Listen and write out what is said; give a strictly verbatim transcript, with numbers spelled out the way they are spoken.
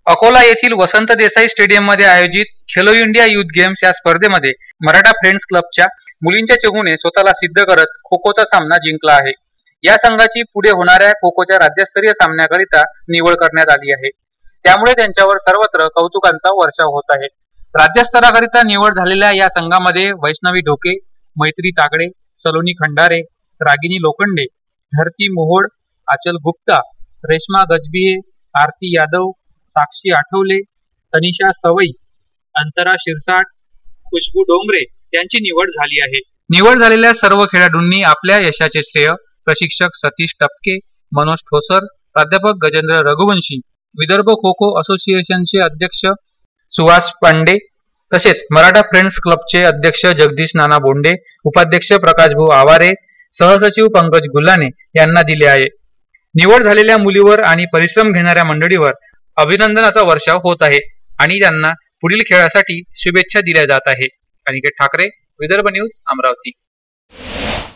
अकोला येथील वसंत देसाई स्टेडियम मध्ये आयोजित खेलो इंडिया युथ गेम्स या स्पर्धेमध्ये मराठा फ्रेंड्स क्लबच्या मुलींच्या चमूने स्वतःला सिद्ध करत खो खोचा सामना जिंकला आहे। या संघाची पुढे होणाऱ्या खो खोच्या राज्यस्तरीय सामन्याकरिता निवड करण्यात आली आहे। त्यामुळे त्यांच्यावर सर्वत्र कौतुकांचा वर्षाव होत आहे। राज्यस्तराकरिता निवड झालेल्या या संघामध्ये वैष्णवी ढोके, मैत्री तागडे, सलोनी खंडारे, रागिनी लोखंडे, धरती मोहोड, आचल गुप्ता, रेश्मा गजबिये, आरती यादव, साक्षी आठवले, तनिषा सवई, अंतरा शिरसाट, खुशबू डोंगरे यांची निवड झाली आहे। निवड झालेल्या सर्व खेळाडूंनी आपल्या यशाचे श्रेय प्रशिक्षक सतीश टपके, मनोज ठोसर, प्राध्यापक गजेंद्र रघुवंशी, विदर्भ खो खो असोसिएशनचे अध्यक्ष सुहास पांडे तसेच मराठा फ्रेंड्स क्लबचे अध्यक्ष जगदीश नाना बोंडे, उपाध्यक्ष प्रकाशभाऊ आवारे, सहसचिव पंकज गुल्हाने यांना दिले आहे। निवड झालेल्या मुलीवर आणि परिश्रम घेणाऱ्या मंडळीवर अभिनंदनाचा वर्षाव होत आहे आणि त्यांना पुढील खेळासाठी शुभेच्छा दिल्या जात आहे। अनिकेत ठाकरे, विदर्भ न्यूज, अमरावती।